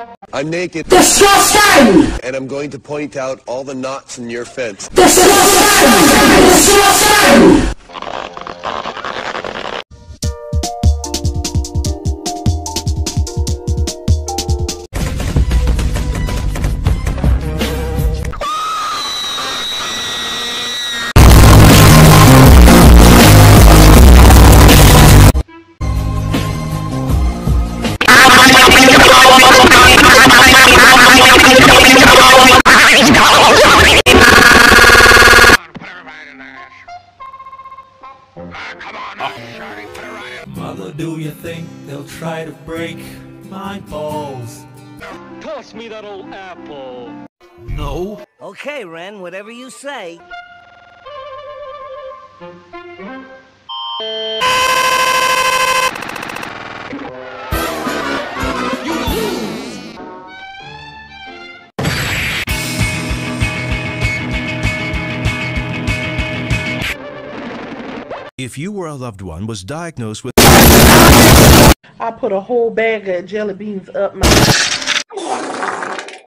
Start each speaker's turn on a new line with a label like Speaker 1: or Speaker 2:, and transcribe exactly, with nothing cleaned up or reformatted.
Speaker 1: I'm naked.
Speaker 2: Disgusting!
Speaker 1: And I'm going to point out all the knots in your fence.
Speaker 2: Disgusting! Disgusting!
Speaker 3: Mother, do you think they'll try to break my balls?
Speaker 4: Toss me that old apple.
Speaker 3: No.
Speaker 5: Okay, Ren, whatever you say.
Speaker 4: You lose!
Speaker 6: If you or a loved one was diagnosed with
Speaker 7: I put a whole bag of jelly beans up my